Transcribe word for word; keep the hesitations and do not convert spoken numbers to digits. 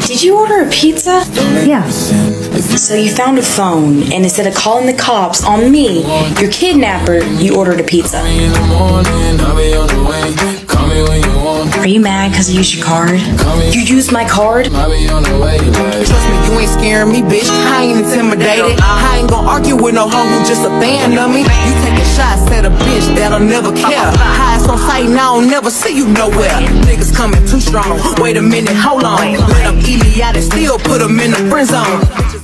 Did you order a pizza? Yeah. So you found a phone, and instead of calling the cops on me, your kidnapper, you ordered a pizza. Are you mad because I used your card? You used my card? Trust me, you ain't scaring me, bitch. I ain't intimidated. I ain't gon' argue with no hoe who just a fan of me. You taking shots at a bitch that'll never care. Highs on sight, now I'll never see you nowhere. Niggas coming too strong. Wait a minute, hold on. Let them eat me out and still put them in the friend zone.